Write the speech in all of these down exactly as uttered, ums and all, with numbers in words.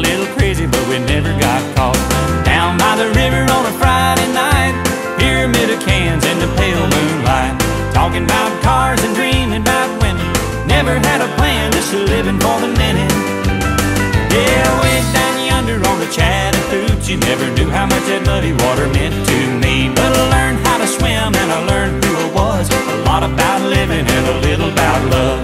little crazy, but we never got caught. Down by the river on a Friday night, pyramid of cans in the pale moonlight, talking about cars and dreaming about women. Never had a plan, just living for the minute. Yeah, way down yonder on the Chattahoochee, never knew how much that muddy water meant to me. But I learned how to swim and I learned who I was, a lot about living and a little about love.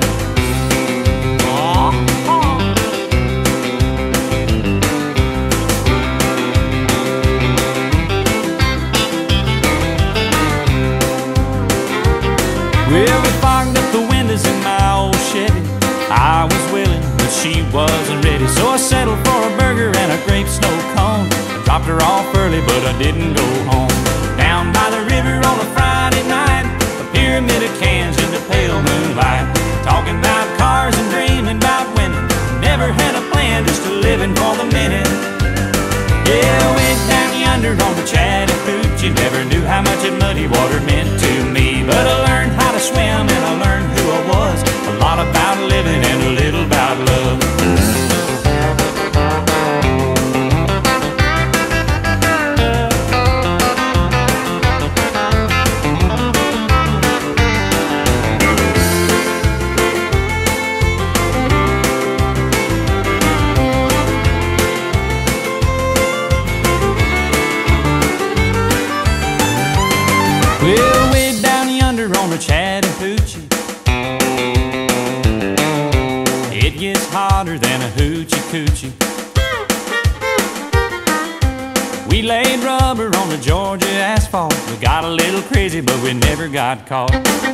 Well, we fogged up the windows in my old Chevy. I was willing, but she wasn't ready, so I settled for a burger and a grape snow cone. I dropped her off early, but I didn't go home. Down by the river on a Friday night, a pyramid of cans in the pale moonlight, talking about cars and dreaming about women. Never had a plan, just a living for the minute. Yeah, way down yonder on the Chattahoochee, never knew how much that muddy water meant to me. But I learned how to swim and I learned who I was, a lot about living and a little about love. Well, way down yonder on the Chattahoochee, it gets hotter than a hoochie coochie. We laid rubber on the Georgia asphalt. We got a little crazy, but we never got caught.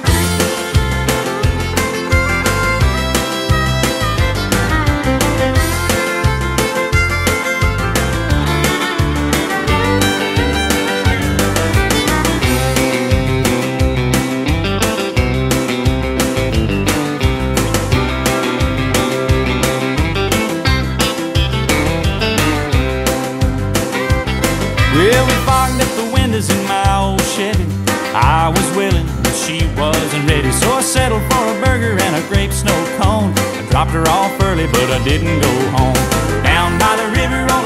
Well, we fogged up the windows in my old Chevy. I was willing, but she wasn't ready, so I settled for a burger and a grape snow cone. I dropped her off early, but I didn't go home. Down by the river on